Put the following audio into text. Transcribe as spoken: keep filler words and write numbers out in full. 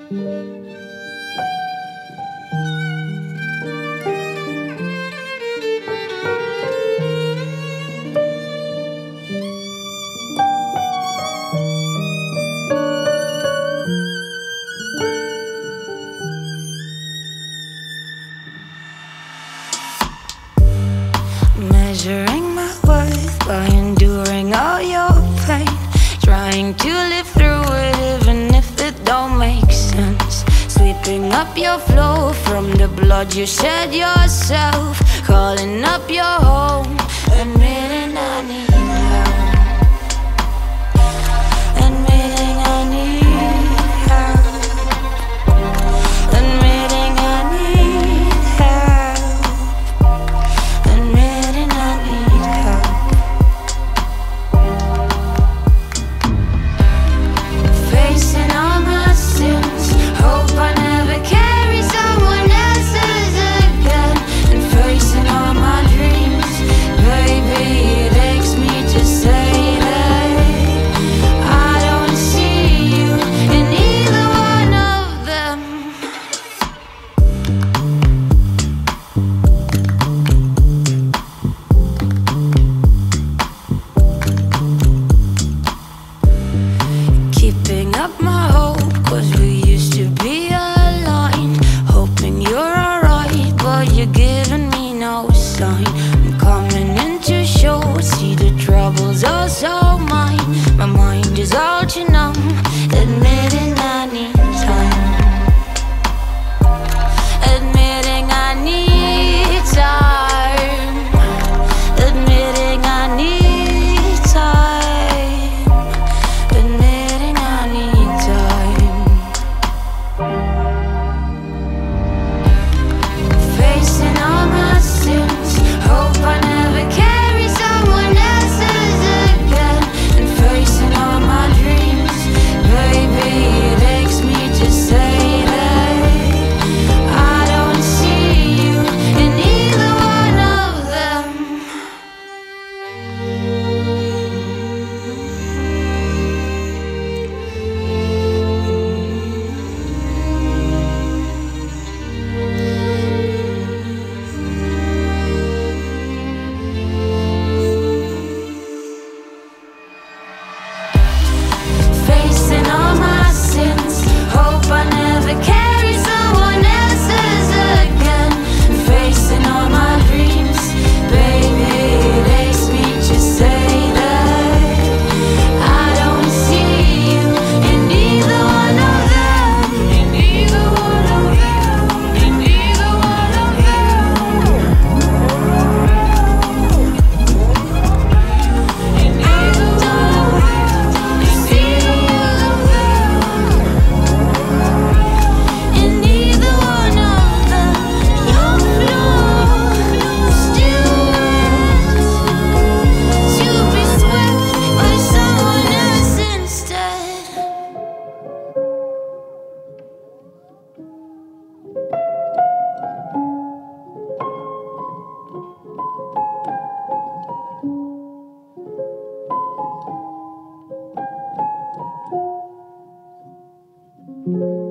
Measuring my worth by enduring all your pain, trying to live through it even if it don't make sense. Sweeping up your flow from the blood you shed yourself, calling up your home, admitting I need help, admitting I need help, admitting I need help, admitting I need help. Facing all my sins, hope I never carry someone else's again. And facing all my dreams, baby, it aches me to say that I don't see you in either one of them. Keeping up my hope, cause we used to be aligned. Hoping you're alright, but you're giving me no sign. I'm coming in to show, see the troubles also mine. My mind is all too numb, admitting I need time, admitting I need time, admitting I need time, admitting I need time. Facing all my sins, hope I never carry someone else's again. And facing all my dreams, baby, it aches me to say that I don't see you in either one of them. Facing all my sins, hope I never carry someone else's again. And facing all my dreams, baby, it aches me to say that I don't see you in either one of them. In either one of them. In either one of them. In either one of them. In either one of them, your flow still wet, to be swept by someone else instead. Thank you.